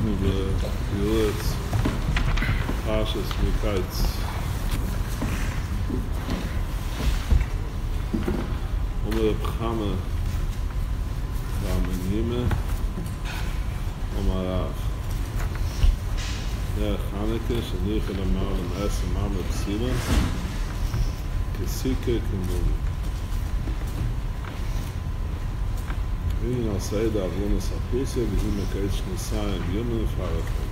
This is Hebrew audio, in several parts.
אנחנו ביורץ פרשס מקיץ. אומר בחמה והמנהימה אומר הרב דרך חנקה שניחל אמר למעשה מאמר פסילה כסיקה כמוני והנה עושה את העוונס הפוסיה והיא מקיץ שניסיים יומן ופרחם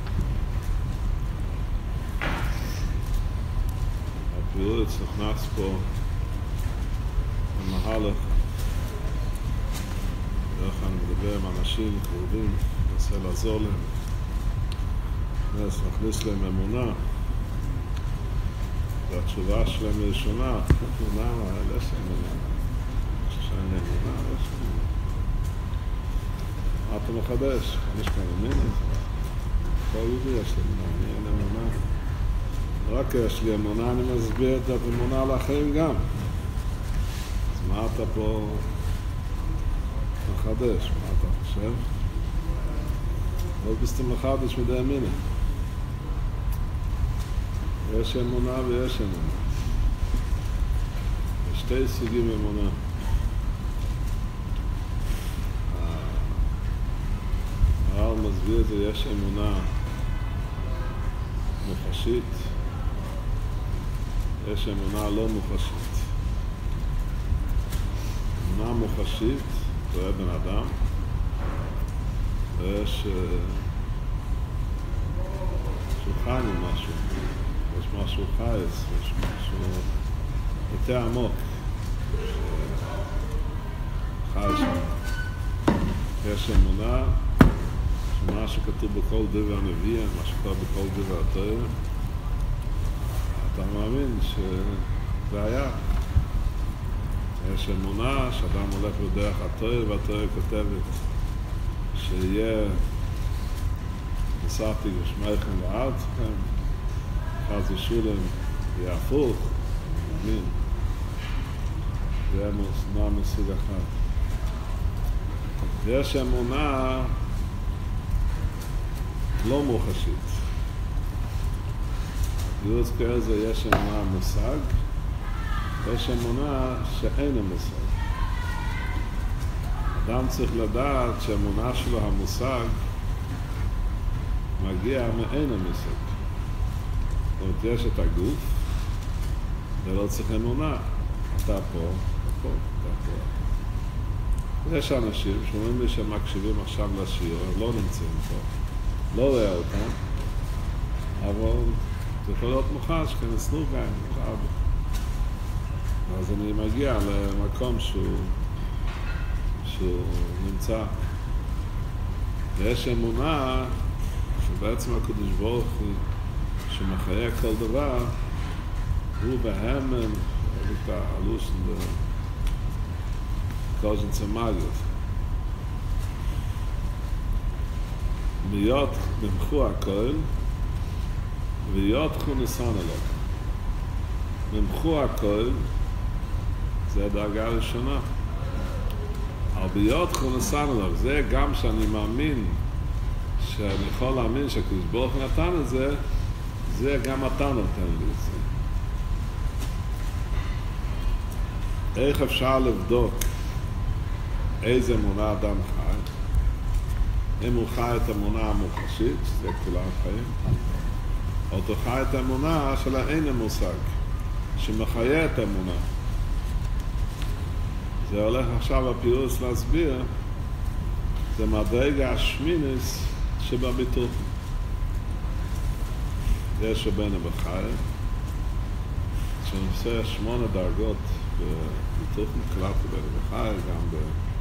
הפיורץ נכנס פה המהלך דרך אני מדבר עם אנשים קרובים מנסה לעזור להם נכניס להם אמונה והתשובה שלהם ראשונה אמונה, יש אמונה שאין אמונה, יש אמונה מה אתה מחדש? יש כאן אמונה כל יהודי יש אמונה, אני אין אמונה רק יש לי אמונה, אני מסביר את האמונה לאחרים גם אז מה אתה פה מחדש? מה אתה חושב? לא בסתם מחדש מדי אמינה יש אמונה ויש אמונה יש שתי סוגים אמונה הרב מסביר את זה יש אמונה מוחשית יש אמונה לא מוחשית אמונה מוחשית אתה רואה בן אדם ויש שהוא חי ממשהו יש משהו חייס, יש משהו יותר עמוק חי שם יש אמונה שמה שכתוב בכל דבר הנביא מה שכתוב בכל דבר התורה אתה מאמין שזה היה יש אמונה שאדם הולך בדרך התורה והתורה כותבת שיהיה נסעתי ושמייכם וארצכם חז ושולם יהפוך מאמין זה אמונה מסוג אחד יש אמונה לא מוחשית יורץ כזה יש אמונה מושג יש אמונה שאין המושג אדם צריך לדעת שהאמונה שלו המושג מגיע מאין המושג זאת אומרת יש את הגוף ולא צריך אמונה אתה פה, אתה פה, אתה פה יש אנשים שאומרים לי שהם מקשיבים עכשיו לשיר הם לא נמצאים פה לא רואה אותם אבל זה יכול להיות מוחש כנסנו גם אז אני מגיע למקום שהוא נמצא ויש אמונה שבעצם הקדוש ברוך הוא שמחיה כל דבר הוא בהמן את האלוש קוזן צמאגות מיות ממחו הכל ויות חונסן אלוק ממחו הכל זה הדרגה הראשונה אבל ביות חונסן אלוק זה גם שאני מאמין שאני יכול להאמין שהקדוש ברוך הוא נתן את זה זה גם אתה נותן לי את זה איך אפשר לבדוק איזה אמונה אדם חי אם הוא חי את האמונה המוחשית שזה כולם חיים או הוא חי את האמונה של האין המושג שמחיה את האמונה זה הולך עכשיו הפירוש להסביר זה מדרגה השמינס שבביטוח יש רבנו בחי שנושא 8 דרגות בביטוח מקלט רבנו בחי גם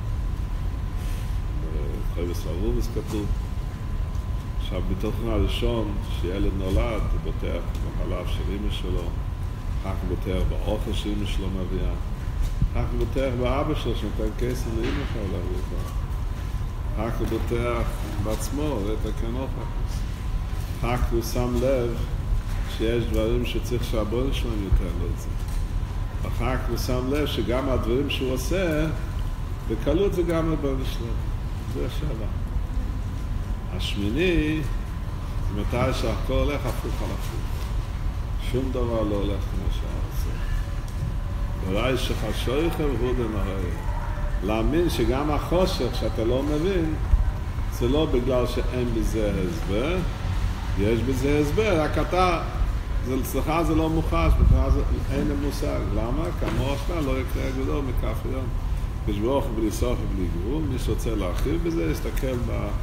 בחייבס הרובס כתוב עכשיו ביטוחן הראשון שילד נולד הוא בוטח בחלב של אמא שלו אחר כך בוטח באוכל של אמא שלו מביאה אחר כך בוטח באבא שלו שנותן כסף לאמא שלו להביא אותו אחר כך בוטח בעצמו לתקן אוכל אחר כך הוא שם לב שיש דברים שצריך שהבון שלהם יותר לו את זה אחר כך הוא שם לב שגם הדברים שהוא עושה בקלות זה גם הבון שלהם זה השאלה השמיני, זה מתי שהכל הולך הפוך על הפוך. שום דבר לא הולך כמו שהרצה. אולי שחשויכם הוא דמרי. להאמין שגם החושך שאתה לא מבין, זה לא בגלל שאין בזה הסבר, יש בזה הסבר, רק אתה, אצלך זה לא מוחש, אין מושג. למה? כמוה שלך לא יקרה גדול מכף יום. כשברוך בלי סוף ובלי גבול, מי שרוצה להרחיב בזה, יסתכל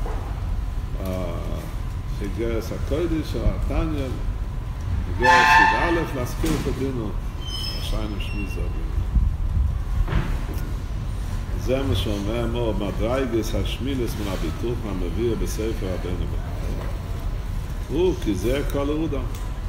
בגרס הקודש או התניא, בגרס יד א', להזכיר את הדינו, השיינו שמיזו. זה מה שאומר אמור, מדרייגס השמינס מן הביטוח המביא בספר הבן הבא. כי זה כל הודע.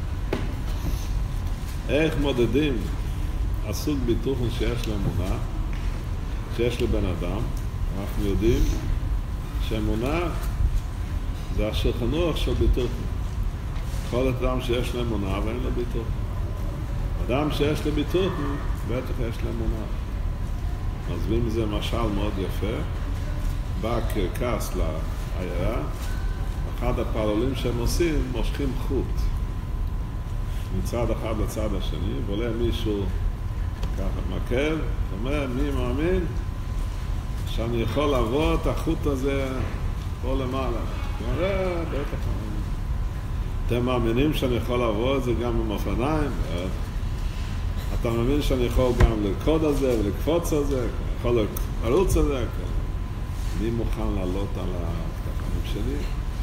איך מודדים הסוג ביטוח שיש לאמונה, שיש לבן אדם? אנחנו יודעים שאמונה זה השולחנוך של ביטוח. כל אדם שיש לו אמונה ואין לו ביטוח. אדם שיש לו ביטוח, בטח יש לו אמונה. מסבירים בזה משל מאוד יפה. בא קרקס לעיירה, אחד הפעלולים שהם עושים, מושכים חוט מצד אחד לצד השני, ועולה מישהו ככה מקל, אומר, מי מאמין שאני יכול לעבור את החוט הזה פה למעלה? הוא אומר, בטח מאמין. אתם מאמינים שאני יכול לעבור את זה גם עם אופניים? אתה מאמין שאני יכול גם לרקוד על זה ולקפוץ על זה? יכול לרוץ על זה? מי מוכן לעלות על הכתפיים שלי?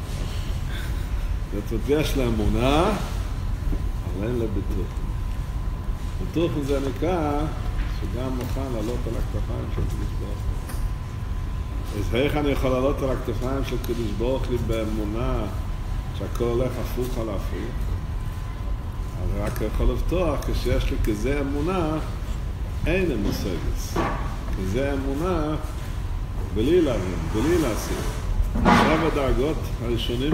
זאת אומרת, יש לה אמונה, אבל אין לה ביטוח. ביטוח זה נקרא שגם מוכן לעלות על הכתפיים של קדוש ברוך הוא. אז איך אני יכול לעלות על הכתפיים של קדוש ברוך הוא באמונה שהכל הולך הפוך על הפוך? אבל רק יכול לפתוח, כשיש לי כזה אמונה, אין מושגת. כזה אמונה, בלי להבין, בלי להשיג. שבע דרגות הראשונים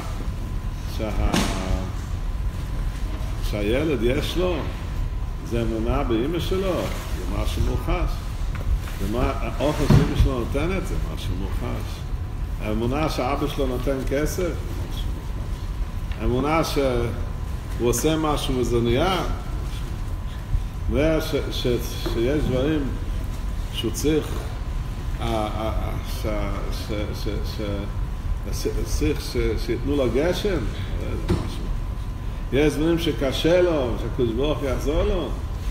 שהילד יש לו, זה אמונה באמא שלו, זה משהו מוחש. האוכל שאמא שלו נותנת, זה משהו מוחש. האמונה שאבא שלו נותן כסף, משהו מוחש. האמונה הוא עושה משהו וזה נהיה, שיש דברים שהוא צריך, צריך שיתנו לו גשם, יש דברים שקשה לו, שהקדוש ברוך הוא יעזור לו,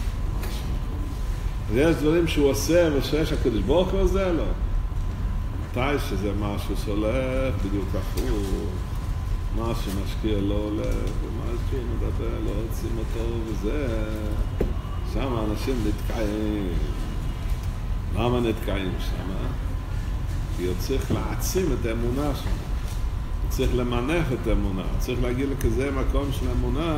יש דברים שהוא עושה ושיש הקדוש ברוך הוא עוזר לו, מתי שזה משהו שהולך בדיוק הפוך, מה שמשקיע לא הולך, ומה שמדבר לא רוצים אותו, וזה, שם אנשים נתקעים. למה נתקעים שם? כי הוא צריך להעצים את האמונה שם. הוא צריך למנף את האמונה. הוא צריך להגיד לכזה מקום של האמונה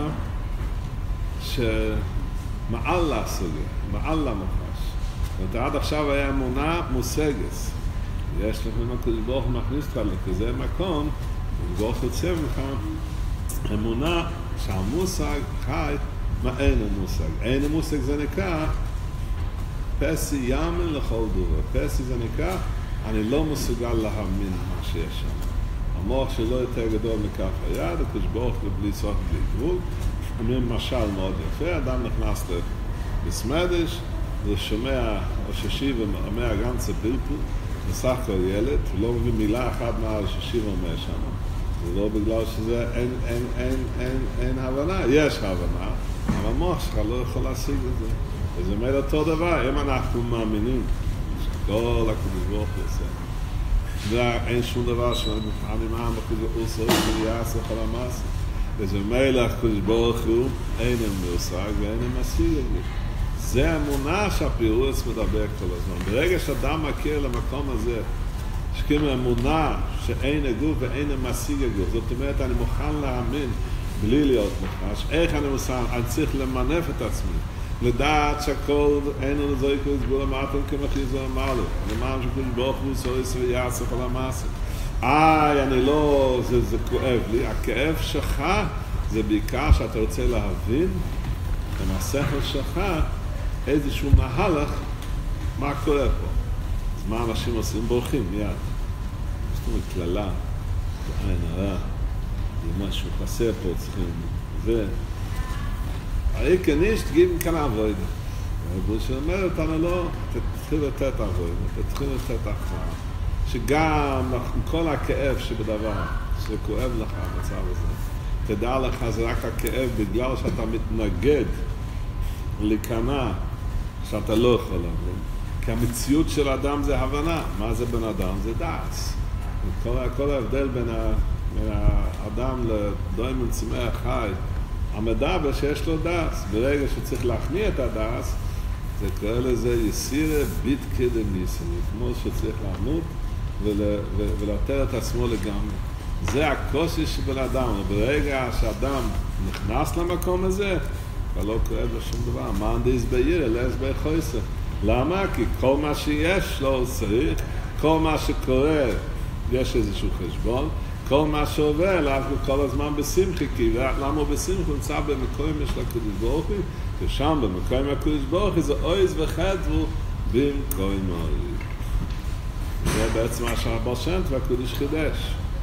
שמעל להסוגה, מעל למוחש. זאת אומרת, עד עכשיו היה אמונה מושגת. יש לכם הקדוש ברוך הוא מכניס אותך לכזה מקום, ברוך יוצא ממך אמונה שהמושג חי, מה אין המושג? אין המושג זה נקרא פסי ימן לכל דבר. פסי זה נקרא אני לא מסוגל להאמין מה שיש שם. המוח שלו יותר גדול מכף היד, הקדוש ברוך הוא בלי סוף בלי גבול. אומרים משל מאוד יפה, אדם נכנס בסמדש, הוא שומע שישי ואומר גם צבילפו, בסך כל ילד, הוא לא מבין מילה אחת מה שישי ואומר שם. זה לא בגלל שזה אין הבנה, יש הבנה, אבל המוח שלך לא יכול להשיג את זה. וזה אומר אותו דבר, אם אנחנו מאמינים שכל הקדוש ברוך הוא עושה. אין שום דבר שאני מאמין בקדוש ברוך הוא עושה ויעשה כל המעשה. וזה אומר לקדוש ברוך הוא, אין מושג ואין משיג את זה. זה האמונה שהפירוש מדבר כל הזמן. ברגע שאדם מכיר למקום הזה, שכאילו אמונה שאין הגוף ואין משיג הגוף. זאת אומרת, אני מוכן להאמין בלי להיות מוחש. איך אני מוכן? אני צריך למנף את עצמי. לדעת שהכל אין לנו זוהי כסבור אמרתם כמחיזו אמרנו. אני מאמין שקודש ברוך הוא סוריס ויעשה כל המעשה. אני לא, זה כואב לי. הכאב שלך זה בעיקר שאתה רוצה להבין עם השכל שלך איזשהו מהלך מה קורה פה. אז מה אנשים עושים? בורחים מיד. זאת אומרת, כללה. עין הרע, אם משהו חסר פה צריכים, זה. העיקר נישט גיבן כאן עבודה. הרבושי אומר אותנו לא, תתחיל לתת עבודה, תתחיל לתת הכרעה. שגם עם כל הכאב שבדבר, שכואב לך המצב הזה, תדע לך זה רק הכאב בגלל שאתה מתנגד להיכנע שאתה לא יכול להבין. כי המציאות של האדם זה הבנה. מה זה בן אדם? זה דאס. כל ההבדל בין האדם לדוימן צמח חי, המדבר שיש לו דאס. ברגע שצריך להכניע את הדאס, זה קורא לזה יסירה ביטקה דניסה. כמו שצריך לעמוד ולאתר את עצמו לגמרי. זה הקושי של אדם. וברגע שאדם נכנס למקום הזה, כבר לא כואב לו שום דבר. מאן דאיזבעיר אלא איזבעיר חויסר. למה? כי כל מה שיש לו צריך, כל מה שקורה יש איזשהו חשבון, כל מה שעובר אליו הוא כל הזמן בשמחי, כי למה הוא בשמחי? הוא נמצא במקום של הקדוש ברוך הוא, ושם במקום הקדוש ברוך הוא זה אויז וחדרו במקום אויז. זה בעצם מה שהבעל שם טוב והקדוש חידש.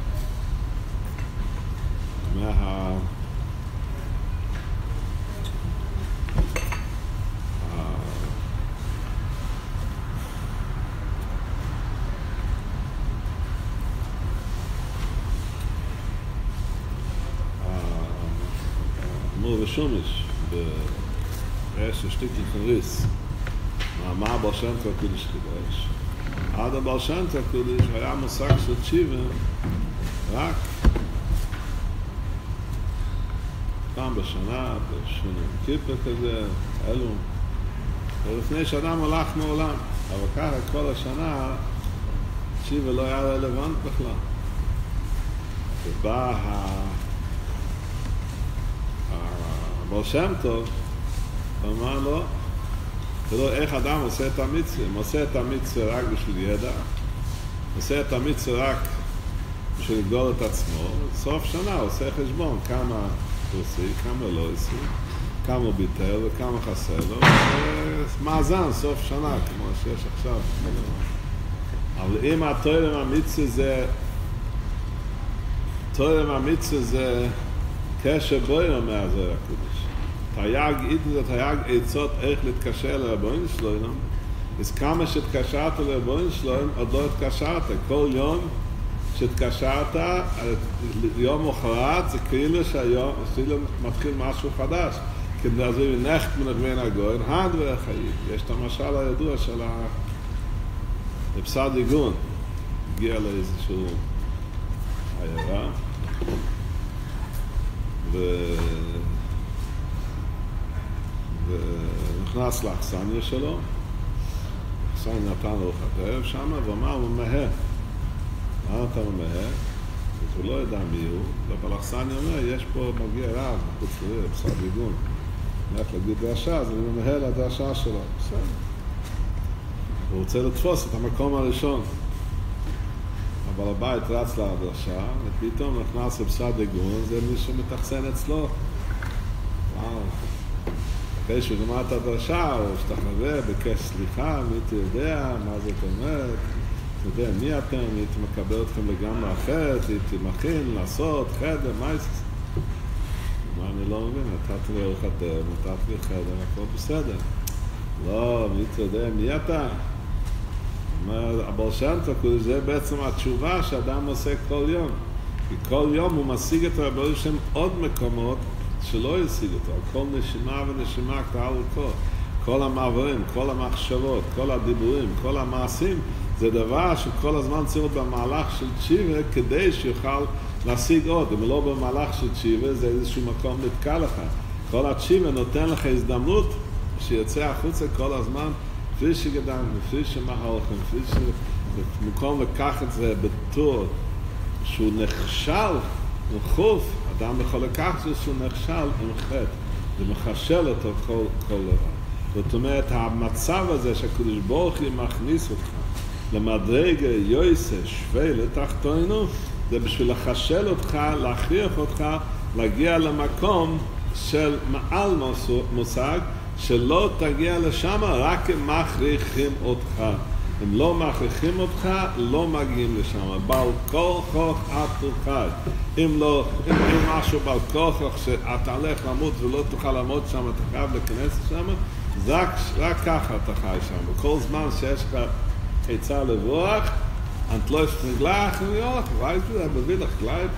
אמור ושומש בעשר שתיק לחריס מה הבעל שם טוב הקדוש חידש. עד הבעל שם טוב הקדוש היה מושג של תשיבה רק פעם בשנה, בשנה כיפה כזה, אלו. ולפני שאדם הלך מעולם, אבל ככה כל השנה, תשיבה לא היה רלוונט בכלל. ובא הבעל שם טוב, אמר לו, תראו איך אדם עושה את המצווה. הוא עושה את המצווה רק בשביל ידע, עושה את המצווה רק בשביל לגדול את עצמו. סוף שנה הוא עושה חשבון כמה הוא עושה, כמה לא עושה, כמה הוא ביטל וכמה חסר לו. מאזן סוף שנה, כמו שיש עכשיו. אבל אם התורה מהמצווה זה, תורה מהמצווה זה קשר בויר מהזוהר הקדוש. תייג איתו זה תייג עצות איך להתקשר לרבוין שלוינם. אז כמה שהתקשרת לרבוין שלוינם, עוד לא התקשרת. כל יום שהתקשרת, יום מוחרת, זה כאילו שהיום מתחיל משהו חדש. כי זה נחת מנגבין הגוין, הדבר החיים. יש את המשל הידוע של הפסד עיגון. הגיע לאיזשהו עיירה. ונכנס לאכסניה שלו, האכסניה נתן לו חטב שם, ואמר, הוא ממהר. מה אתה ממהר? הוא לא ידע מי הוא, אבל האכסניה אומר, יש פה מגיע רב, חוץ לזה, פסד עיגון. אני הולך להגיד דרשה, אז אני ממהר לדרשה שלו. בסדר. הוא רוצה לתפוס את המקום הראשון. אבל הבית רץ לדרשה, ופתאום נכנס לפסד עיגון, זה מישהו מתאכסן אצלו. וואו. אחרי שהוא גמר את הדרשה, הוא השתחווה, ביקש סליחה, מי אתה יודע, מה זאת אומרת? אתה יודע, מי אתם? הייתי מקבל אתכם לגמרי אחרת, הייתי מכין, לעשות, חדר, מה יש? מה אני לא מבין? נתתי לי חדר, נתתי לי חדר, הכל בסדר. לא, מי אתה יודע, מי אתה? הבעל שם טוב, זה בעצם התשובה שאדם עושה כל יום. כי כל יום הוא משיג את הרבונו שם עוד מקומות שלא ישיג אותו. כל נשימה ונשימה קהל וכל. כל המעברים, כל המחשבות, כל הדיבורים, כל המעשים, זה דבר שכל הזמן צריך במהלך של תשיבה כדי שיוכל להשיג עוד. אם לא במהלך של תשיבה, זה איזשהו מקום נתקע לך. כל התשיבה נותן לך הזדמנות שיוצא החוצה כל הזמן לפי שגדם, לפי שמהלכם, לפי שמקום לקח את זה בתור שהוא נכשל לחוף, אדם יכול לקח את זה שהוא נכשל עם חטא, ומחשל אותו כל דבר. זאת אומרת, המצב הזה שהקדוש ברוך הוא מכניס אותך למדרגה יויסה שווה לתחתינו, זה בשביל לחשל אותך, להכריח אותך להגיע למקום של מעל מושג, שלא תגיע לשם רק אם מכריחים אותך. אם לא מכריחים אותך, לא מגיעים לשם. בעל כוחך אתה חי. אם משהו בעל כוחך שאתה הולך למות ולא תוכל לעמוד שם, אתה חייב להיכנס לשם, רק ככה אתה חי שם. וכל זמן שיש לך עצה לברוח, את לא ישפנגלך, weißt du, aber will ich gleich.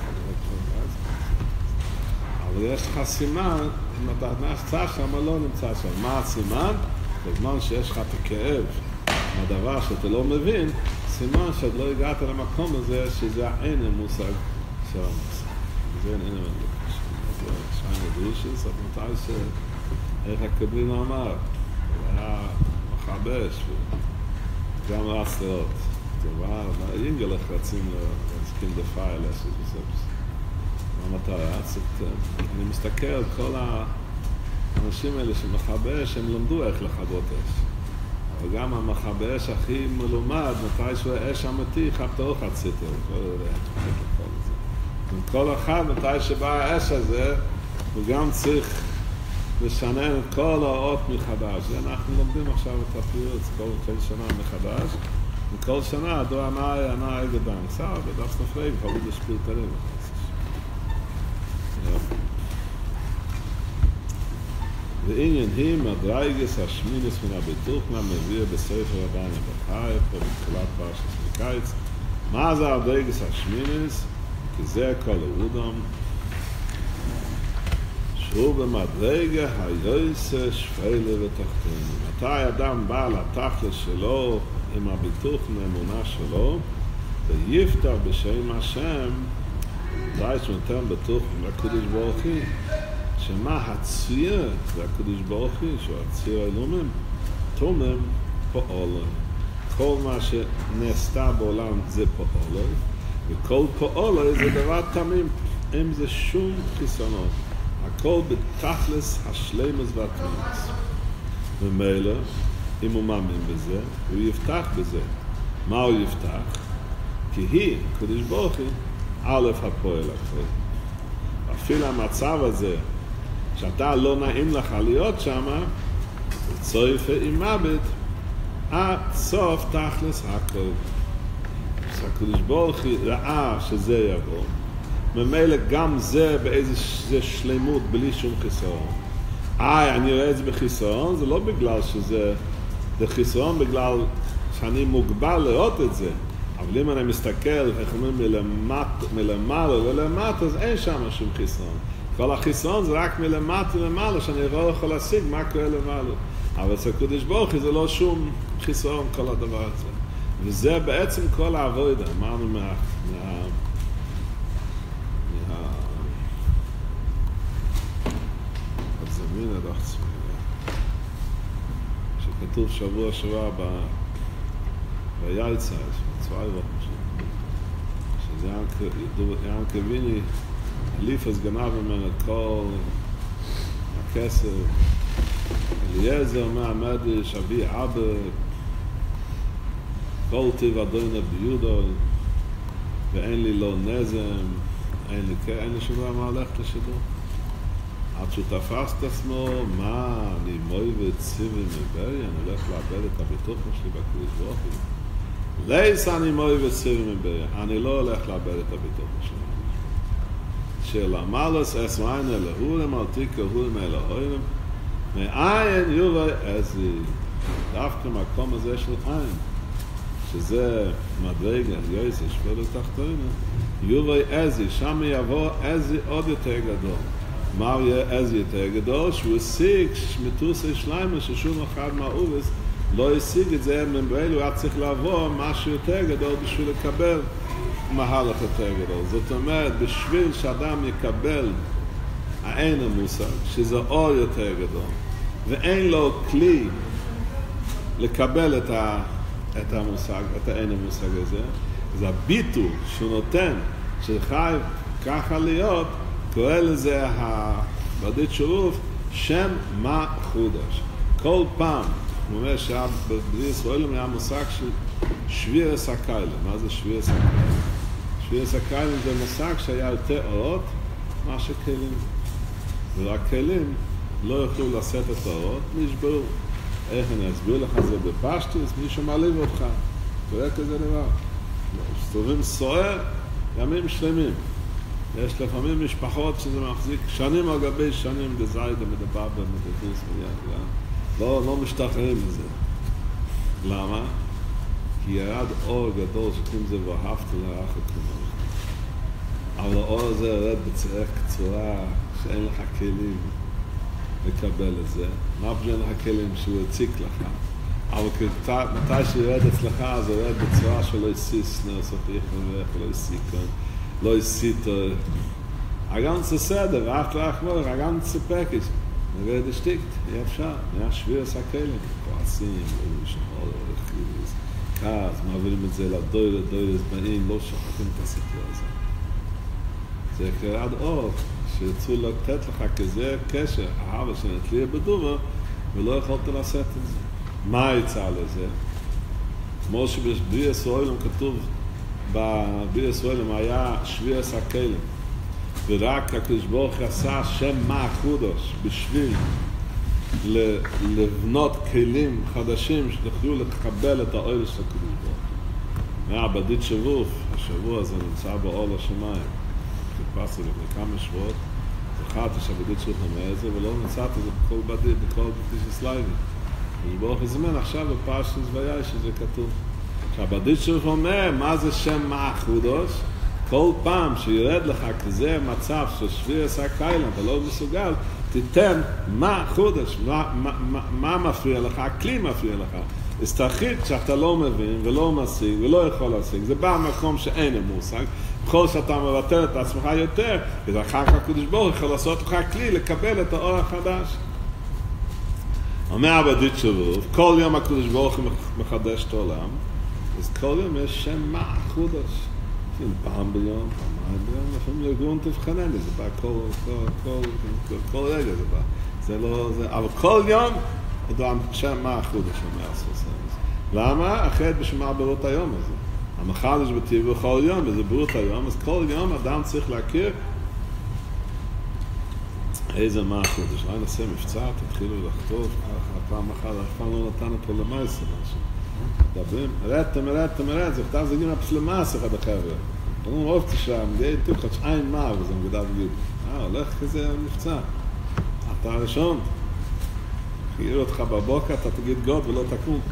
אבל יש לך סימן, אם אתה נמצא שם, לא נמצא שם. מה הסימן? בזמן שיש לך את הכאב, הדבר שאתה לא מבין, סימן שעוד לא הגעת למקום הזה, שזה אין המושג של המושג. זה אין המושג. שם ידרישס, עד מתי איך הקבלין אמר, הוא היה מחבש, וגם רצלאות. טובה, אינגלך רצים להסכים דפאי, לעשות בספס. מה המטרה? אני מסתכל על כל האנשים האלה שמחבש, הם למדו איך לכבות אש. אבל גם המחבש הכי מלומד, מתי שהוא אש אמיתי, חפתו חציתו, כל אחד, מתי שבא האש הזה, הוא גם צריך לשנן את כל האות מחדש. אנחנו לומדים עכשיו את הפירוט, כל שנה מחדש. וכל שנה, דו ענה גדן. סער, בדף ספרי, וחבוד לשפיל תרים. ועניין היא מדרגס השמינס מן הביטוח מביא בספר רבן בחי, פה בתחילת פרשת מקיץ. מה זה הדרגס השמינס? כי זה כל האודם. שהוא במדרגה היועסה שפלה ותחתונה. מתי אדם בא לתכלס שלו עם הביטוח מאמונה שלו, ויפתח בשם השם, די שנותן ביטוח לקדוש ברוך הוא, שמה הציר זה הקדוש ברוך הוא, שהוא הציר האלומים, תומם פועלו. כל מה שנעשתה בעולם זה פועלו, וכל פועלו זה דבר תמים, אין זה שום חיסונות. הכל בתכלס השלמס והתמימוס. ומילא, אם הוא מאמין בזה, הוא יפתח בזה. מה הוא יפתח? כי היא, קדוש ברוך הוא, א' הפועל הכל. אפילו המצב הזה, שאתה לא נעים לך להיות שם, צויפה עם מוות, עד סוף תכלס הכל. שהקדוש ברוך הוא ראה שזה יבוא. ממילא גם זה באיזה שלמות, בלי שום חיסרון. אני רואה את זה בחיסרון, זה לא בגלל שזה חיסרון, בגלל שאני מוגבל לראות את זה. אבל אם אני מסתכל, איך אומרים, מלמעלה ולמטה, אז אין שם שום חיסרון. כל החיסרון זה רק מלמטה ולמעלה, שאני לא יכול להשיג מה קורה למעלה. אבל אצל הקדוש ברוך הוא זה לא שום חיסרון, כל הדבר הזה. וזה בעצם כל העבודה, אמרנו הזמין עד עצמי, שכתוב שבוע ביילצה, צוואי וחושב, שזה ינקה ויני, אליפס גנב ממנו כל הכסף, אליעזר מהמדש, אבי אבא, כל טיב אדוני ביודו, ואין לי לא נזם, אין לי שום דבר מה הולכת לשידור. עד שהוא תפס את עצמו, מה, אני מוי וציבי מברי, אני הולך לאבד את הביטוח שלי בקדוש ברוך הוא. לייס אני מוי וציבי מברי, אני לא הולך לאבד את הביטוח שלי. שלמלוס אסמאין אלוהים, אל תיקרהום אלוהים, מאין יובי עזי. דווקא מקום הזה של עין, שזה מדרגה, יויסה, שפלו תחתונה, יובי עזי, שם יבוא עזי עוד יותר גדול. מה יהיה עזי יותר גדול? שהוא השיג שמתוסי שלמה, ששום אחד מהאובס לא השיג את זה, ממברל הוא היה צריך לעבור משהו יותר גדול בשביל לקבל מהלך יותר גדול. זאת אומרת, בשביל שאדם יקבל האין המושג, שזה אור יותר גדול, ואין לו כלי לקבל את המושג, את האין המושג הזה, זה הביטול שהוא נותן, שחי ככה להיות, קורא לזה בדית שרוף, שם מה חודש. כל פעם, הוא אומר שבבני ישראל היה מושג של שביר הסקיילה. מה זה שביר הסקיילה? שביר הסקיילה זה מושג שהיה יותר אורות מאשר כלים. ורק כלים לא יוכלו לשאת את האורות, נשברו. איך אני אסביר לך זה בפשטוס? מישהו מעליב אותך. קורה כזה דבר. מסתובבים סוער ימים שלמים. יש לפעמים משפחות שזה מחזיק שנים על גבי שנים בזיידה מדבר במדפוס לא משתחררים מזה. למה? כי ירד אור גדול שכם זה ואהבת לרעך כמוך. אבל האור הזה ירד בצורה קצורה שאין לך כלים לקבל את זה. מה פשוט אין לך כלים שהוא יציק לך? אבל מתי שירד אצלך זה ירד בצורה שלא יסיס נרסות איכון ולא יסיקון לא יסיטו הגנצה סדר, ואהבת לרעך כמוך, הגנצה פקש נרד השתיקט, יהיה אפשר, נהיה שביר עשה כלים כועסים, לא שמור, חיריס כעס, מעבירים את זה לדוירת זמנים, לא שוכחים את הסיפור הזה זה קרד אור שירצו לתת לך כזה קשר, אהבה שנתליה בדומה ולא יכולת לעשות את זה מה יצא לזה? כמו שבבריאה סוילם כתוב בבריאה סוילם היה שביר עשה כלים ורק הקדוש ברוך הוא עשה שם מה חודש בשביל לבנות כלים חדשים שיוכלו לקבל את האור של הקדוש ברוך הוא בדית שבוף, השבוע הזה נמצא באור לשמיים חיפשתי לפני כמה שבועות זכרתי שהבדית שבוף אומר את זה ולא נמצאתי את זה בכל בדית, בכל בדית של סלייבי ברוך הזמן עכשיו בפרשת זוויה שזה כתוב שהבדית שבוף אומר מה זה שם מה חודש כל פעם שירד לך כזה מצב ששביר עשה קיילה, אתה לא מסוגל, תיתן מה חודש, מה מפריע לך, הכלי מפריע לך. הסתחיד שאתה לא מבין ולא משיג ולא יכול להשיג, זה בא במקום שאין המושג, בכל שאתה מבטל את עצמך יותר, אז אחר כך הקדוש ברוך יכול לעשות לך כלי לקבל את האור החדש. אומר הבדית שבוף, כל יום הקדוש ברוך מחדש את העולם, אז כל יום יש שם מה חודש. פעם ביום, פעמיים ביום, לפעמים לגרון תבחנן, זה בא כל רגע זה בא. זה לא, זה, אבל כל יום, אדם שם מה החודש אומר הסוסה. למה? אחרת בשביל ברות היום הזה. המחדש בטבע כל יום, וזה ברות היום, אז כל יום אדם צריך להכיר איזה מה החודש. אולי נעשה מבצע, תתחילו לכתוב, פעם אחת, אף פעם לא נתן אותו למייסה משהו. מדברים, רדתם, זה כתב זה גימה פסלמאס אחד החבר'ה. אומרים, אופתי שם, די תוקחת שעין מה, וזה מגדל וגיד. הולך כזה מבצע. אתה הראשון. חייר אותך בבוקר, אתה תגיד גוד ולא תקום.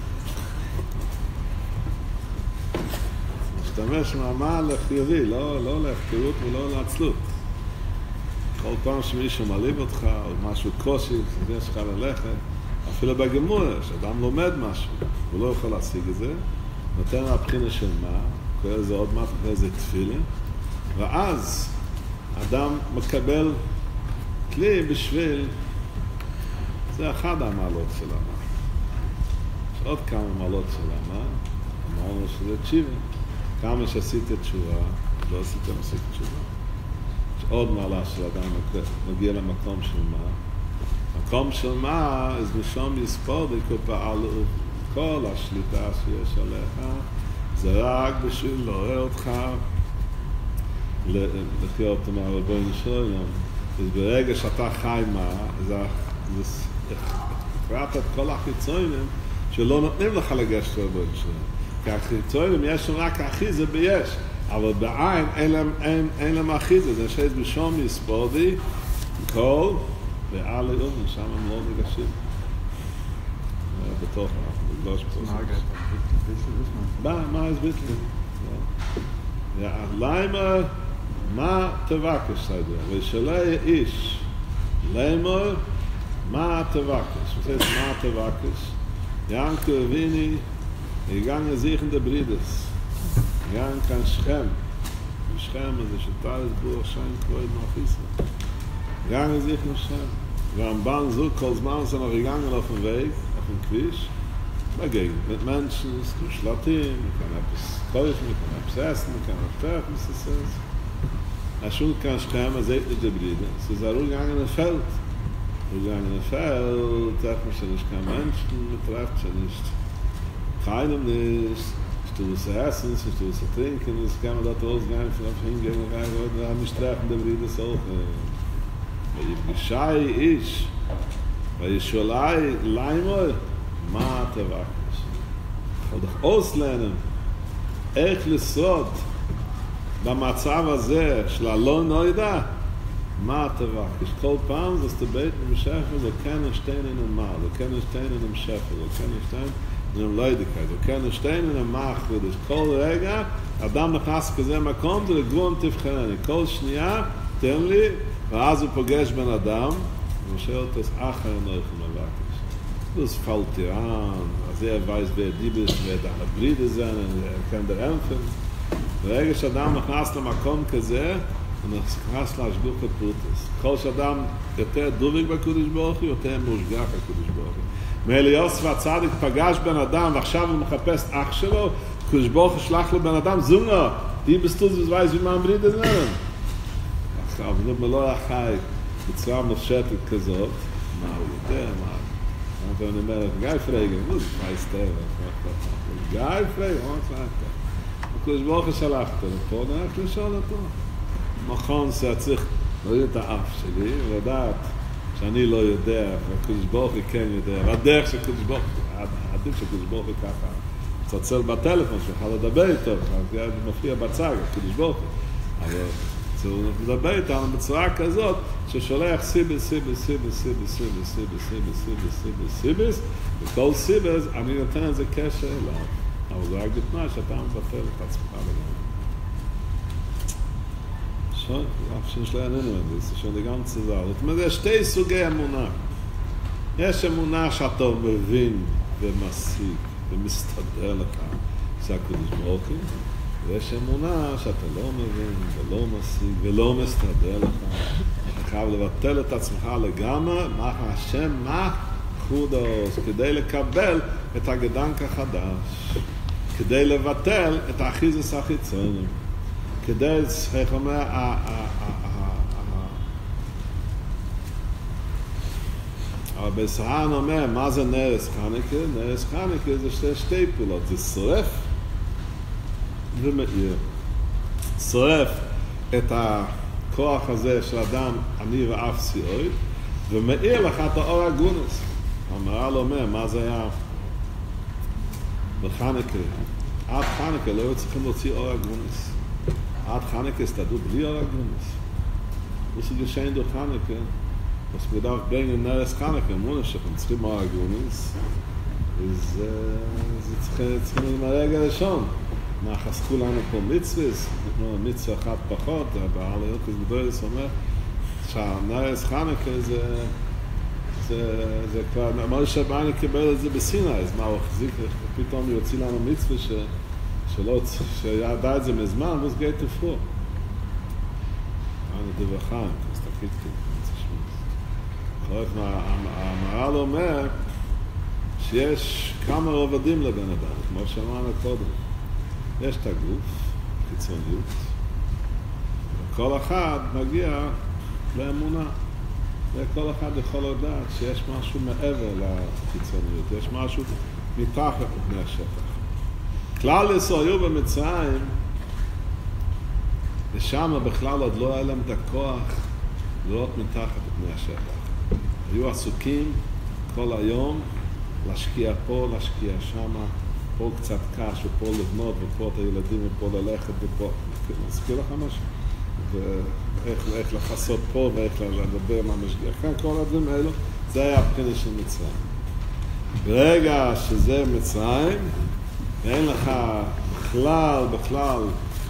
משתמש מאמר לחיובי, לא להפקרות ולא לעצלות. כל פעם שמישהו מליב אותך, או משהו קושי, יש לך ללכת, אפילו בגמור, שאדם לומד משהו, הוא לא יכול להשיג את זה, נותן מהבחינה של מה, קורא לזה עוד מה, קורא לזה תפילין, ואז אדם מקבל כלי בשביל, זה אחד המעלות של המה. יש עוד כמה מעלות של המה, אמרנו שזה תשיבה. כמה שעשית תשובה, לא עשיתם עשית תשובה. יש עוד מעלה של אדם מגיע למקום של מה, מקום של מה, אז משום יספור פעל כל השליטה שיש עליך, זה רק בשביל לעורר אותך לחיות מהרבונו של עולם. אז ברגע שאתה חי מה, זה הקראת את כל החיצונים שלא נותנים לך לגשת לרבונו של עולם. כי החיצונים יש רק אחיזה ביש, אבל בעין אין להם אחיזה, זה שיש בשום יספור כל ועל היום, שם הם לא ניגשים בתוך הגלוש פה. מה יש ביטלי? למה, מה תבקש, סיידר? ושאלה איש, למה, מה תבקש? מה תבקש? ינקו אביני, הגן יזיכן דברידס, הגן כאן שכם, ושכם הזה שטייס בו שיין כבוד מאחיסה. Gang is ich nicht schön. Wir haben Bahn so, kurz mal sind noch gegangen auf dem Weg, auf dem Quisch. Dagegen, mit Menschen, es gibt Schlatin, man kann etwas kaufen, man kann etwas essen, man kann etwas treffen, was es ist. Als schon kann Schem, er sieht nicht die Brüder. Es ist ein ruhigangene Feld. Ruhigangene Feld, trefft man schon nicht kein Menschen, man trefft schon nicht keinem nicht. Ich tue es zu essen, ich tue es zu trinken, es kann man dort ausgehen, vielleicht hingehen, wir haben nicht treffen, die Brüder so. ויפגשי איש, וישאלי לימוי, מה תבקש? יכול לך אוס להם, איך לשרוד במצב הזה של הלא נוידע, מה הטבע? כשכל פעם זה סתבית ומשפר, זה כן השתיין אין מה, זה כן השתיין אין משפר, זה כן השתיין אין לא ידיקה, זה כן השתיין אין מה חודש. כל רגע, אדם נכנס כזה מקום, זה לגרום תבחרני. כל שנייה, תן לי, ואז הוא פוגש בן אדם, ושואל אותו, אחר נויך מבקש. Das fällt dir an, als weiß, wer die bist, wer deine Brüder sind, kann der Empfen. ברגע שאדם נכנס למקום כזה, הוא נכנס להשגוח הפרוטס. כל שאדם יותר דוביק בקודש ברוך הוא, יותר מושגח בקודש ברוך הוא. מאליוס והצדיק פגש בן אדם, ועכשיו הוא מחפש אח שלו, קודש ברוך הוא שלח לו בן אדם, זונה, die bist du, das weiß, wie man Brüder sind. עכשיו, מלוא החי, בצורה מופשטת כזאת, מה הוא יודע, מה und dann immer Guy fragen, was weiß der? Guy fragen, was sagt er? Und Woche schlacht er, und dann לשאול אותו. מכון שצריך להוריד את האף שלי, ולדעת שאני לא יודע, והקדוש ברוך הוא כן יודע, והדרך של קדוש ברוך הוא, עדיף שקדוש ברוך הוא ככה, צלצל בטלפון, שיוכל לדבר איתו, זה מופיע בצג, הקדוש ברוך הוא. אבל הוא מדבר איתנו בצורה כזאת ששולח סיבס, וכל סיבס אני נותן איזה קשר אליו, אבל זה רק בתנאי שאתה מבטל את עצמך לגמרי. שוב, אף שיש לי ענינו את זה, שאני גם צזר. זאת אומרת, יש שתי סוגי אמונה. יש אמונה שאתה מבין ומסיק ומסתדר לך, זה הקדוש ברוך הוא. ויש אמונה שאתה לא מבין ולא משיג ולא מסתדר לך. אתה חייב לבטל את עצמך לגמרי, מה השם, מה חודוס, כדי לקבל את הגדנק החדש, כדי לבטל את האחיזוס החיצוני, כדי, איך אומר, הרבי סהרן אומר, מה זה נרס חנוכה? נרס חנוכה זה שתי פעולות, זה שורף ומאיר. שורף את הכוח הזה של אדם אני ואף סיועי, ומאיר לך את האור הגונס. המהר"ל אומר, מה זה היה בחנוכה? עד חנוכה לא היו צריכים להוציא אור הגונס. עד חנוכה הסתדרו בלי אור הגונס. וזה גשן דו חנוכה, אז כבודיו בין נרס חנוכה, אמרו שאתם צריכים אור הגונס, אז צריכים מהרגע הראשון. מה חסכו לנו פה מצווס, מצווה אחת פחות, בעל היוקס גדולס אומר שהנרס חנוכה זה כבר, אמר שבאני קיבל את זה בסיני, אז מה הוא החזיק, פתאום יוציא לנו מצווה שידע את זה מזמן, וזה גאי תפרו. אני דברכה, אז תגיד כאילו, המהר"ל אומר שיש כמה רובדים לבן אדם, כמו שאמרנו קודם. יש את הגוף, חיצוניות, וכל אחד מגיע לאמונה, וכל אחד יכול לדעת שיש משהו מעבר לחיצוניות, יש משהו מתחת לפני השטח. כלל ישראל היו במצרים, ושם בכלל עוד לא היה להם את הכוח לראות מתחת לפני השטח. היו עסוקים כל היום להשקיע פה, להשקיע שמה, פה קצת קש, ופה לבנות, ופה את הילדים, ופה ללכת, ופה... נזכיר לך משהו? ואיך לחסות פה, ואיך לדבר מה משגיח. כל הדברים האלו, זה היה הבחינה של מצרים. ברגע שזה מצרים, ואין לך בכלל,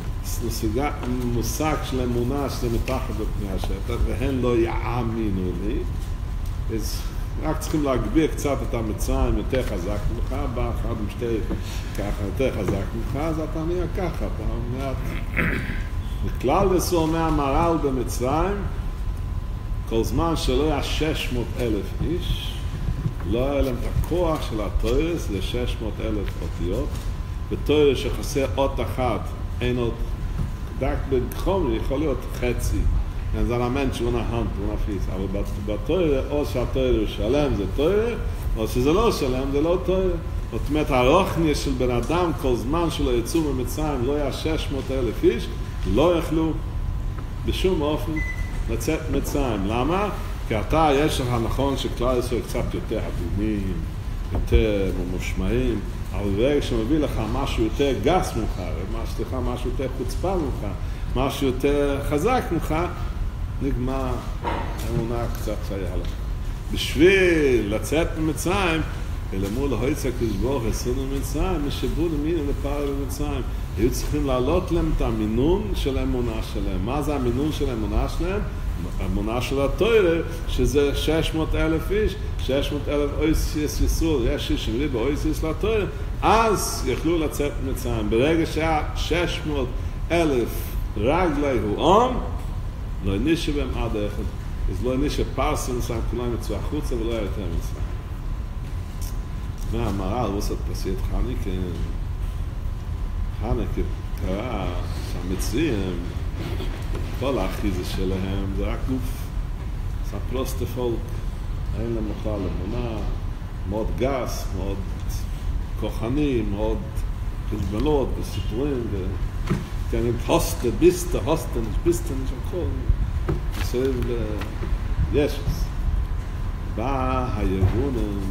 מושג של אמונה שזה מתחת בפני השטח, והן לא יאמינו לי, אז רק צריכים להגביר קצת את המצרים יותר חזק ממך, בא אחד עם שתי ככה יותר חזק ממך, אז אתה נהיה ככה, אתה מעט. בכלל וסור אומר המהר"ל במצרים, כל זמן שלא היה 600,000 איש, לא היה להם את הכוח של התוירס ל-600,000 אותיות, בתוירס שחסר אות אחת, אין עוד, דק בגחומרי יכול להיות חצי, זה אלמנט שהוא נהנט, הוא נפיס, אבל בתוירה, או שהתוירה הוא שלם, זה תוירה, או שזה לא שלם, זה לא תוירה. זאת אומרת, הרוחני של בן אדם, כל זמן שלא יצאו ממצרים, לא היה 600,000 איש, לא יכלו בשום אופן לצאת מצרים. למה? כי אתה, יש לך נכון שכלל ישראל קצת יותר עדינים, יותר ממושמעים, אבל ברגע שמביא לך משהו יותר גס ממך, משהו יותר חוצפה ממך, משהו יותר חזק ממך, נגמר האמונה קצת היה לך. בשביל לצאת ממצרים, אלמור להויצא כזבור חסרנו ממצרים, משבו למינו לפער במצרים. היו צריכים להעלות להם את המינון של האמונה שלהם. מה זה המינון של האמונה שלהם? האמונה של התורה, שזה 600,000 איש, 600,000 אויסיס יסוד, יש איש שמלי באויסיס לתורה, אז יכלו לצאת ממצרים. ברגע שהיה 600,000 רגלי הועם, לא הנישה בהם עד האחד. אז לא הנישה פרסה מצרים, כולם יצאו החוצה ולא היה יותר מצרים. והמהר"ל עושה את פרשיית חנוכה, חנוכה קרא שהמצרים, כל האחיזה שלהם זה רק גוף, זה פלוסטה פולק, אין להם בכלל אמונה, מאוד גס, מאוד כוחני, מאוד חשבונות וסיפורים, וכן הוסטה, ביסטה, הוסטה, ביסטה, הכל, מסביב לישס. בא היבונים,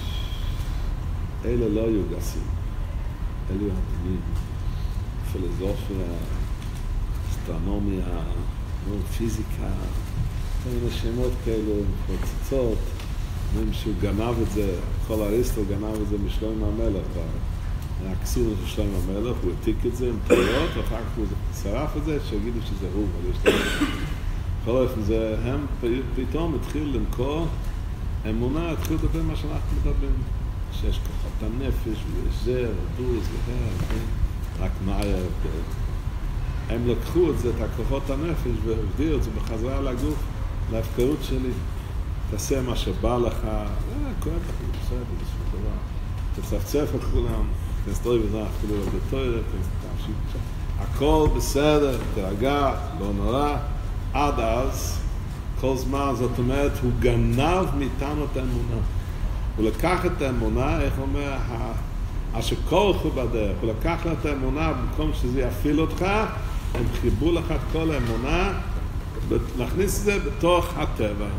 אלה לא היו גסים, אלה היו התמיד, פילוסופיה, אסטרונומיה, פיזיקה, כל מיני שמות כאלו, פוצצות, אומרים שהוא גנב את זה, כל אריסטו גנב את זה משלום המלך, והקסום של שלום המלך, הוא העתיק את זה עם תאיות, ואחר כך הוא שרף את זה, שיגידו שזה הוא, אבל יש להם. בכל אופן זה, הם פתאום התחילו למכור אמונה, התחילו לדבר מה שאנחנו מדברים, שיש כוחות הנפש, ויש זר, דוז, רק מאיה, הם לקחו את זה, את הכוחות הנפש, והבדיעו את זה בחזרה לגוף, להפקרות שלי. תעשה מה שבא לך, כואב לך, בסדר, בשביל דבר. תצפצף את כולם, תסתוי וזה, אפילו בטוירת, הכל בסדר, תרגע, לא נורא. עד אז, כל זמן, זאת אומרת, הוא גנב מאיתנו את האמונה. הוא לקח את האמונה, איך אומר, השכורחו בדרך, הוא לקח לה את האמונה, במקום שזה יפיל אותך, הם חיבו לך את כל האמונה, להכניס את זה בתוך הטבע.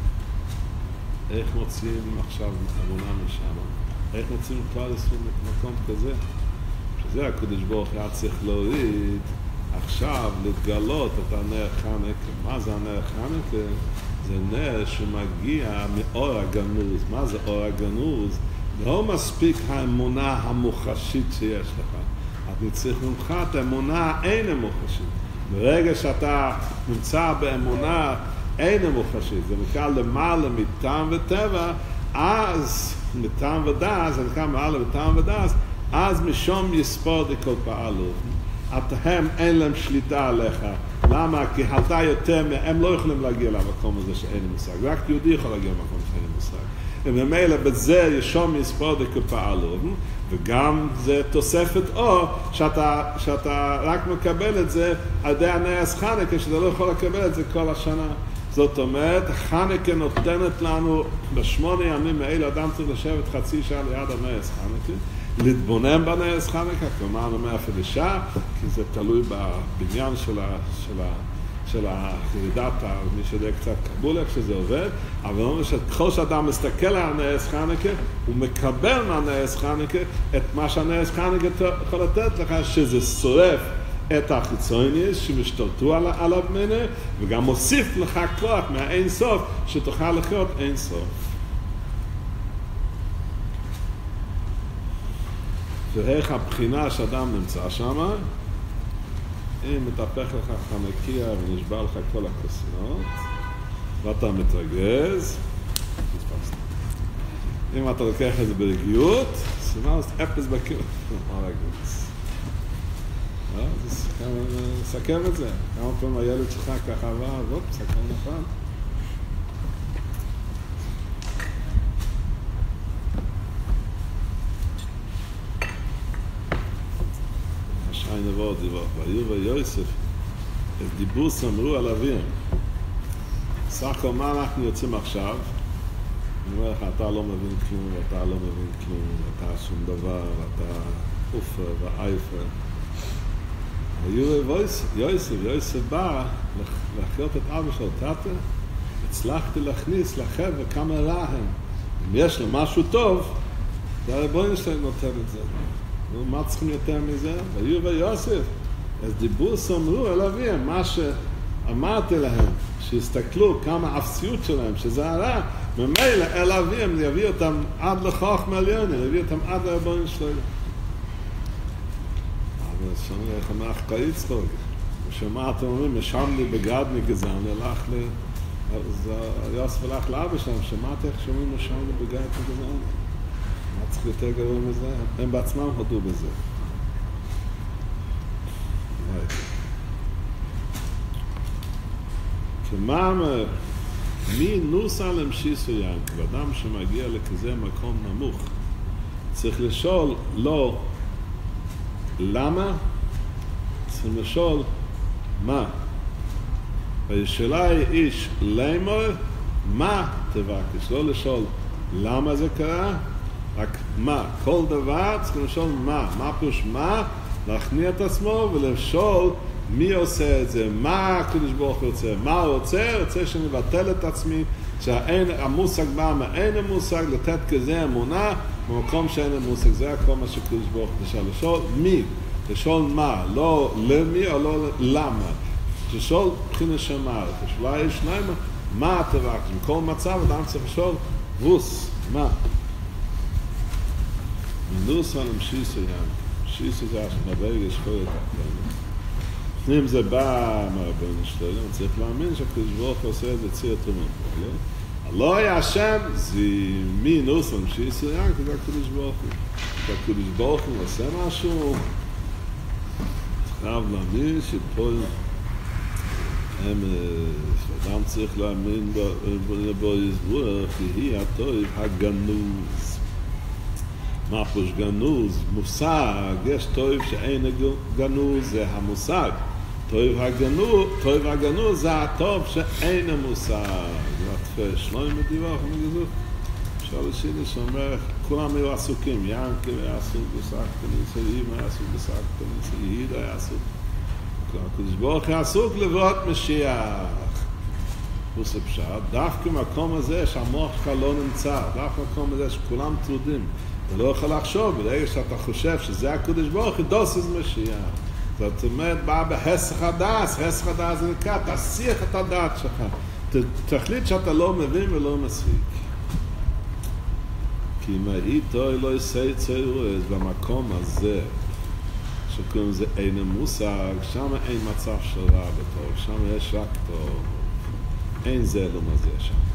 איך מוצאים עכשיו אמונה משם? איך מוצאים כלל עשרים מקום כזה? שזה הקדוש ברוך היה צריך להוריד, עכשיו להתגלות את הנר חנוכה. מה זה הנר חנוכה? זה נר שמגיע מאור הגנוז. מה זה אור הגנוז? לא מספיק האמונה המוחשית שיש לך. אני צריך ממך את האמונה אין המוחשית. ברגע שאתה נמצא באמונה אין המוחשית, זה נקרא למעלה מטעם וטבע, אז מטעם ודעת, זה נקרא מעלה מטעם ודעת, אז משום יספור דכל פעלו. הם אין להם שליטה עליך. למה? כי אתה יותר, הם לא יכולים להגיע למקום הזה שאין מושג. רק יהודי יכול להגיע למקום שאין מושג. וממילא בזה ישום יספור דכל פעלו, וגם זה תוספת אור שאתה רק מקבל את זה על ידי הנס חנוכה, שאתה לא יכול לקבל את זה כל השנה. זאת אומרת, חנוכה נותנת לנו בשמונה ימים האלה, אדם צריך לשבת חצי שעה ליד הנס חנוכה, להתבונן בנס חנוכה, כלומר נאמר אפילו שעה, כי זה תלוי בבניין של הירידת, מי שיודע קצת קבול איך שזה עובד, אבל אומר שכל שאדם מסתכל על הנס חנוכה, הוא מקבל מהנס חנוכה את מה שהנס חנוכה יכול לתת לך, שזה שורף את החיצוניות שמשתלטו עליו ממנו, וגם מוסיף לך כוח מהאין סוף, שתוכל לחיות אין סוף. ואיך הבחינה שאדם נמצא שם, אם מתהפך לך חנוכיה ונשבר לך כל הכוסיות, ואתה מתרגז, אם אתה לוקח את זה ברגיעות, סימן זה אפס בקיאות. מה רגוץ? אז סכם את זה. כמה פעמים הילד שלך ככה עבר, ועוד סכם נכון. השעי נבוא דיבור. והיו ויוסף, את דיבור סמרו על אביהם. סך הכל מה אנחנו יוצאים עכשיו? אני אומר לך, אתה לא מבין כלום, אתה לא מבין כלום, אתה שום דבר, אתה אופר ועייפר. יוסף בא להחיות את אבא שלו, תתה, הצלחתי להכניס לחבר'ה כמה רע הם. אם יש לו משהו טוב, זה הרבוין שלהם נותן את זה. מה צריכים יותר מזה? ויהיו ויוסף. אז דיבור סמרו אל אביהם, מה שאמרתי להם, שיסתכלו כמה אפסיות שלהם, שזה הרע, ממילא אל אביהם, יביא אותם עד לחוכמה עליונה, יביא אותם עד לרבוין שלהם. אבל שמעתי איך המח קייצחוג, ושמעתם אומרים, משם לי בגדני גזען, הלך לי, אז יוסף הלך לאבא שלהם, שמעתי איך שאומרים, משם לי בגדני גזען. מה צריך יותר גרוע מזה? הם בעצמם הודו בזה. כמאמר, מי נוסע למשיסו ינק, ואדם שמגיע לכזה מקום נמוך, צריך לשאול לא למה, צריך לשאול מה. והשאלה היא איש לאמור, מה תבקש? לא לשאול למה זה קרה, רק מה. כל דבר צריך לשאול מה. מה פירוש מה? להכניע את עצמו ולשאול מי עושה את זה, מה הקדוש ברוך הוא רוצה, מה הוא רוצה? רוצה שאני אבטל את עצמי, שהמושג בא מאין המושג, לתת כזה אמונה במקום שאין המושג. זה הכל מה שקדוש ברוך הוא תשאל. לשאול מי, לשאול מה, לא למי או לא למה. לשאול בחינה שמה, השאלה יש למה, מה תבקש? בכל מצב אדם צריך לשאול ווס, מה? מנוס על המשיסו ינק. שיסו זה השנבגש כל התחתנו. אם זה בא מהרבן שלנו, צריך להאמין שהקדוש ברוך הוא עושה את זה ציר תרומה. לא היה השם, זה מי נוס על המשיסו ינק, זה הקדוש ברוך הוא. כשהקדוש ברוך הוא עושה משהו, חייב להאמין שפה אדם צריך להאמין בו יזבורך, כי היא הטוב הגנוז. מה פירוש גנוז? מושג, יש טוב שאין גנוז, זה המושג. טוב הגנוז זה הטוב שאין המושג. זה התפש, שלוים בדיווח, מגזוך. אפשר לשיני שאומר, כולם היו עסוקים, ינקי היה עסוק בסקטניס, אימא היה עסוק בסקטניס, יהיד היה עסוק. הקדוש ברוך הוא עסוק לבוא משיח. פוס הפשט, דווקא מקום הזה שהמוח שלך לא נמצא, דווקא מקום הזה שכולם טרודים, אתה לא יכול לחשוב, ברגע שאתה חושב שזה הקדוש ברוך הוא, דוס זה משיח. זאת אומרת, בא בהסך הדס, הסך הדס זה נקרא, תסיח את הדעת שלך, תחליט שאתה לא מבין ולא מספיק. כי אם היית לא יעשה ציירס במקום הזה, שקוראים לזה אין המושג, שם אין מצב של רע וטוב, שם יש רק טוב, אין זה לא מזה שם.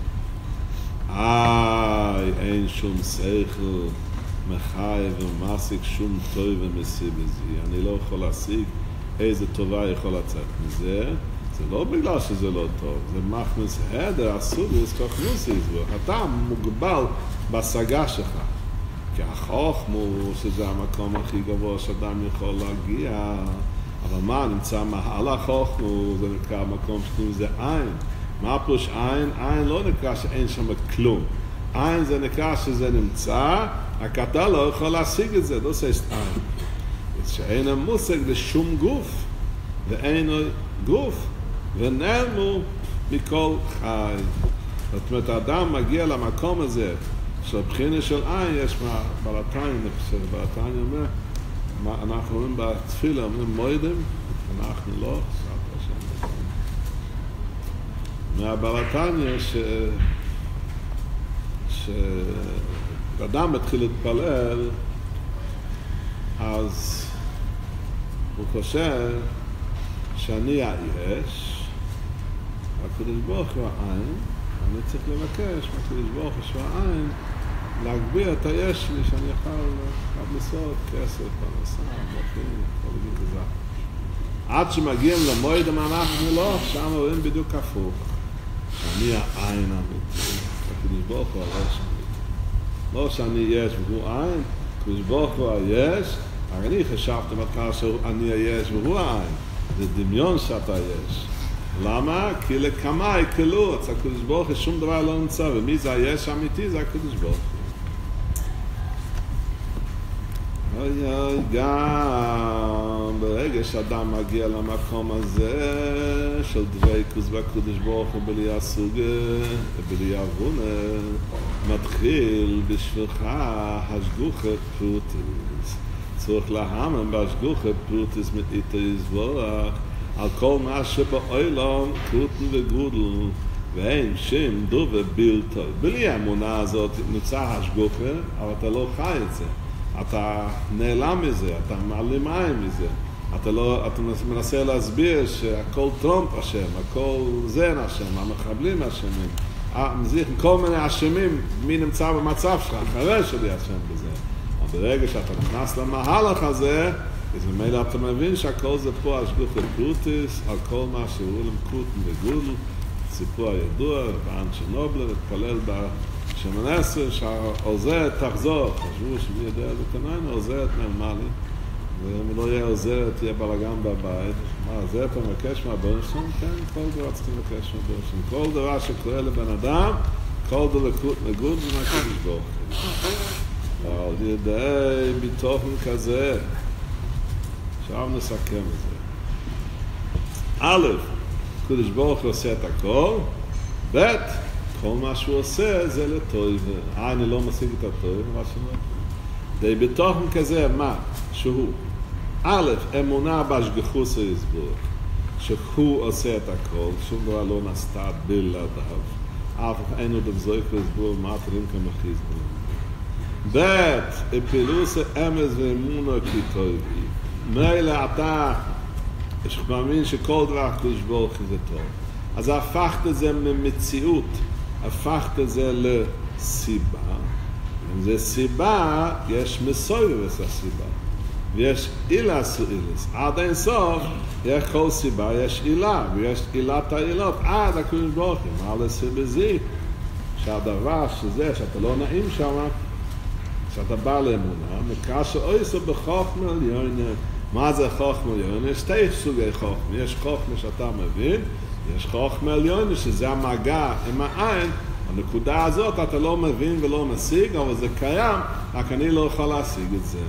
אין שום שכל מחי ומסיק שום טוב ומסיב בזה. אני לא יכול להשיג איזה טובה יכול לצאת מזה. זה לא בגלל שזה לא טוב, זה מכניס הדר, אסור לסכוכנוס יזבוך. אתה מוגבל בהשגה שלך. כי החוכמו, שזה המקום הכי גבוה שאדם יכול להגיע, אבל מה, נמצא מעל החוכמו, זה נקרא מקום שקוראים לזה עין. מה פירוש עין? עין לא נקרא שאין שם כלום. עין זה נקרא שזה נמצא, רק אתה לא יכול להשיג את זה, לא עושה עין. שאין המושג לשום גוף, ואין גוף, ונעלמו מכל חי. זאת אומרת, האדם מגיע למקום הזה, שבחינה של עין יש בלתיים, בלתיים אומר, אנחנו אומרים בתפילה, אומרים מוידם, אנחנו לא, מהבלתיים יש שאדם מתחיל להתפלל, אז הוא חושב שאני היש, הקדוש ברוך הוא העין, אני צריך לבקש מהקדוש ברוך הוא שהוא העין, להגביר את היש שלי שאני יכול לעשות כסף, פרנסה, מוחים, כל מיני גזר. עד שמגיעים למועד אנחנו לא, שם רואים בדיוק הפוך. שאני העין אמיתי, הקדוש ברוך הוא היש אמיתי. לא שאני יש והוא עין, הקדוש ברוך הוא היש, רק אני חשבתי בתקרה שאני היש והוא העין. זה דמיון שאתה יש. למה? כי לכמה יקלו, אצל הקדוש ברוך הוא שום דבר לא נמצא, ומי זה היש האמיתי? זה הקדוש ברוך הוא. אוי אוי גם אילון, ברגע שאדם מגיע למקום הזה של דבקות בקדוש ברוך הוא בלי הסוגה, בלי עוונה, מתחיל בשבילך השגוחה פרוטיס. צריך להאמין בהשגוחה פרוטיס מאיתו יזבורך על כל מה שבאילון קרוטן וגודל ואין שם דובה בלתו. בלי האמונה הזאת נוצר השגוחה, אבל אתה לא חי את זה. אתה נעלם מזה, אתה מעלים מים מזה. אתה מנסה להסביר שהכל טרומפ השם, הכל זן השם, המחבלים אשמים. כל מיני אשמים, מי נמצא במצב שלך, אחרי שלי אשם בזה. אבל ברגע שאתה נכנס למהלך הזה, אז ממילא אתה מבין שהכל זה פה השגוחה פרוטיס, על כל מה שהוא למקרוטן וגודל. סיפור הידוע, בען שנובלה, מתפלל בשמן עשר, שהעוזרת תחזור. חשבו שמי יודע לתנאים, העוזרת נעלמה לי. ואם לא יהיה עוזרת, תהיה בלגן בבית. מה, עוזרת אתה מבקש מהבן שלנו? כן, כל דבר צריכים לבקש מהבן שלנו. כל דבר שקורה לבן אדם, כל דלקות נגוד, זה מה שתשבור. על ידי בתוכן כזה, עכשיו נסכם את זה. א', קדוש ברוך הוא עושה את הכל, ב' כל מה שהוא עושה זה לטוב. אני לא משיג את הטוב, מה שלא. די בתוכן כזה, מה? שהוא א', אמונה בהשגחוס היסבור, שהוא עושה את הכל, שום דבר לא נעשתה בלעדיו. אף אין עוד זויך והסבור, מה תרים כמחיז בו. ב', פילוס אמס ואמונה כי טובי. מילא אתה יש מאמין שכל דבר הקדוש ברוך הוא זה טוב. אז הפכת את זה ממציאות, הפכת את זה לסיבה. אם זה סיבה, יש מסויבס הסיבה. ויש עילה סועילס. עד אין סוף, יש כל סיבה, יש עילה. ויש עילת העילות. עד הקדוש ברוך הוא. מה לסיבה זה? שהדבר שזה, שאתה לא נעים שם, שאתה בא לאמונה, מקש אויסו בחוכמה עליונה. מה זה חוכמה עליונה? יש שתי סוגי חוכמה. יש חוכמה שאתה מבין, יש חוכמה עליונה שזה המגע עם העין. הנקודה הזאת אתה לא מבין ולא משיג, אבל זה קיים, רק אני לא יכול להשיג את זה.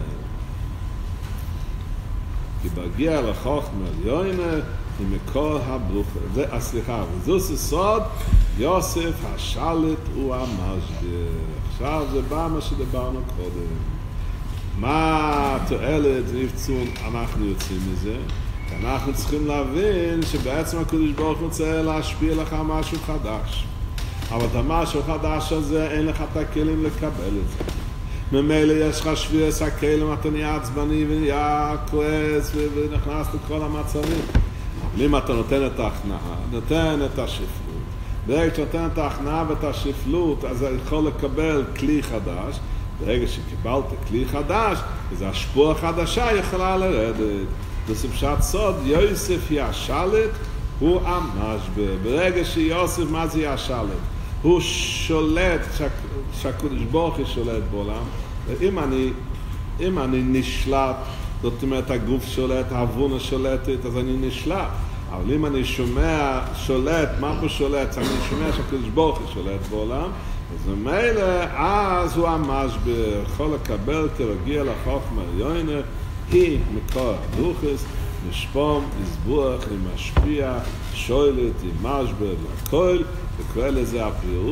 כי בהגיע לחוכמה עליונה היא מכל הברוכה. סליחה, וזו סוד, יוסף השלט הוא המשבר. עכשיו זה בא מה שדיברנו קודם. מה התועלת נפצון אנחנו יוצאים מזה? כי אנחנו צריכים להבין שבעצם הקדוש ברוך הוא רוצה להשפיע לך משהו חדש. אבל את המשהו חדש הזה אין לך את הכלים לקבל את זה. ממילא יש לך שבירת הכלים, אתה נהיה עצבני ונהיה כועס ונכנס לכל המצבים. אבל אם אתה נותן את ההכנעה, נותן את השפלות. ברגע שנותן את ההכנעה ואת השפלות, אז אתה יכול לקבל כלי חדש. ברגע שקיבלת כלי חדש, אז השפוע חדשה יכולה לרדת. זה פשט סוד, יוסף היא השלט, הוא המשבר. ברגע שיוסף, מה זה השלט? הוא שולט, שהקדוש ברוך הוא שולט בעולם. אם אני נשלט, זאת אומרת הגוף שולט, העוונה שולטת, אז אני נשלט. אבל אם אני שומע שולט, מה הוא שולט? אני שומע שהקדוש ברוך הוא שולט בעולם, אז ממילא, אז הוא המשבר, יכול לקבל כרגיע לחוכמה עליונה, היא מקור הדוכס, נשפום, לסבוח, היא משפיע, שואלת, היא משבר לכל, וקורא לזה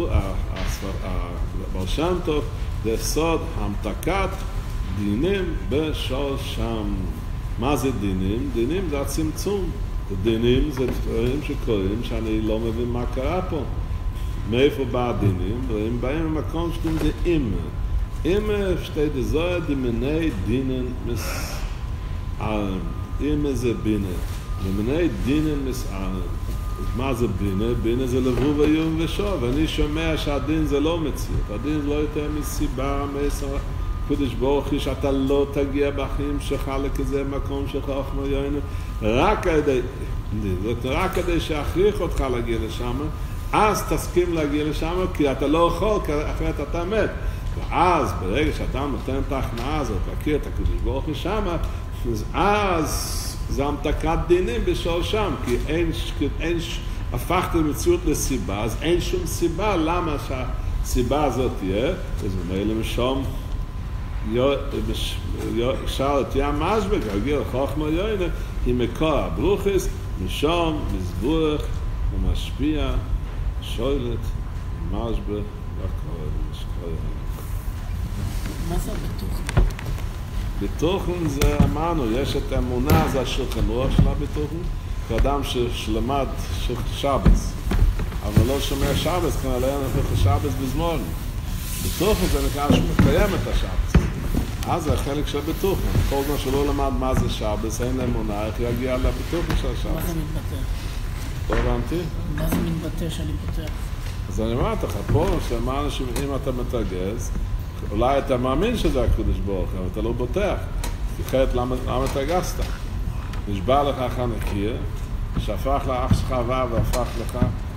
הבר שם טוב, זה סוד המתקת דינים בשורשם. מה זה דינים? דינים זה הצמצום. דינים זה דברים שקוראים שאני לא מבין מה קרה פה. מאיפה בא הדינים? והם באים למקום שקוראים זה אימא שתי דזויה דימיני דינן מסערם. אימא זה בינה. דימיני דינן מסערם. אז מה זה בינה? בינה זה לבוא ויום ושוב. ואני שומע שהדין זה לא מציאות. הדין זה לא יותר מסיבה, מסר, קודש ברוך הוא, שאתה לא תגיע בחיים שלך לכזה מקום שלך, חוכמה עליונה. רק כדי שיכריח אותך להגיע לשם, אז תסכים להגיע לשם, כי אתה לא יכול, אחרת אתה מת. ואז, ברגע שאתה נותן את ההכנעה הזאת, להכיר את הקדוש ברוך הוא שם, אז זה המתקת דינים בשורשם, כי הפכת מציאות לסיבה, אז אין שום סיבה למה שהסיבה הזאת תהיה, אז ממילא משום שאל את ים משבק, הגיע חוכמה יוינה, היא מקוע ברוכס, משום, מזבוח, ומשפיע, שוילת, משבק, מה זה בתוכן? בתוכן זה אמרנו, יש את האמונה, זה השולחן רוח שלה בתוכן, כאדם שלמד שבס, אבל לא שומע שבס, כנראה לא נפך שבס בזמון. בתוכן זה נקרא שהוא מקיים את השבס. אז זה החלק של בתוכן. כל זמן שלא למד מה זה שבס, אין אמונה, איך יגיע לבתוכן של השבס. מה זה מתבטא? לא הבנתי? מה זה מתבטא שאני פותח? אז אני אומר לך, פה שאמרנו שאם אתה מתרגז, אולי אתה מאמין שזה הקדוש ברוך הוא, אבל אתה לא בוטח. כי אחרת למה התרגזת? נשבע לך החנקיר, שהפך לאח שלך והפך לך